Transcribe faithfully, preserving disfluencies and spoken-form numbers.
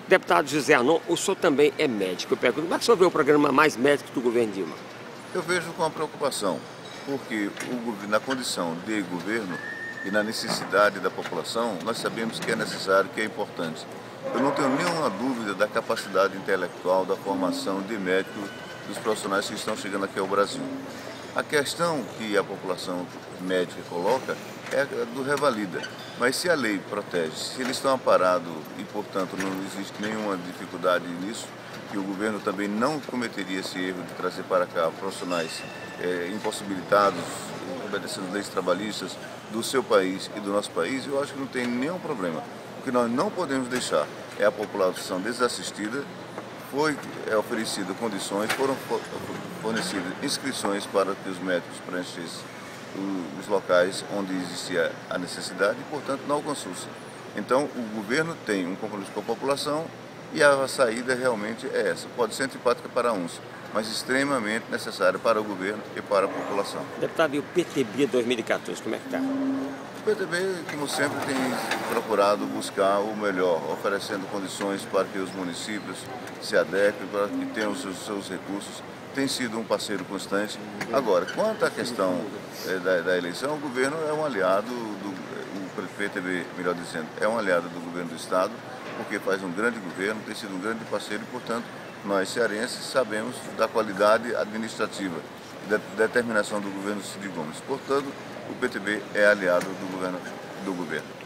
Deputado José Arnon, o senhor também é médico. Eu pergunto, como é que o senhor vê o programa Mais Médicos do governo Dilma? Eu vejo com a preocupação, porque o, na condição de governo e na necessidade da população, nós sabemos que é necessário, que é importante. Eu não tenho nenhuma dúvida da capacidade intelectual, da formação de médicos dos profissionais que estão chegando aqui ao Brasil. A questão que a população médica coloca é do revalida, mas se a lei protege, se eles estão amparados e, portanto, não existe nenhuma dificuldade nisso, que o governo também não cometeria esse erro de trazer para cá profissionais é, impossibilitados, obedecendo leis trabalhistas do seu país e do nosso país, eu acho que não tem nenhum problema. O que nós não podemos deixar é a população desassistida. Foi é, oferecido condições, foram fornecidas inscrições para que os médicos preenchessem os locais onde existia a necessidade e, portanto, não alcançou-se. Então, o governo tem um compromisso com a população e a saída realmente é essa. Pode ser antipática para uns, mas extremamente necessária para o governo e para a população. Deputado, e o P T B dois mil e quatorze, como é que está? O P T B, como sempre, tem procurado buscar o melhor, oferecendo condições para que os municípios se adequem, para que tenham os seus, seus recursos. Tem sido um parceiro constante. Agora, quanto à questão é, da, da eleição, o governo é um aliado, do, o P T B, melhor dizendo, é um aliado do governo do Estado, porque faz um grande governo, tem sido um grande parceiro e, portanto, nós cearenses sabemos da qualidade administrativa e da determinação do governo Cid Gomes. Portanto, o P T B é aliado do governo. Do governo.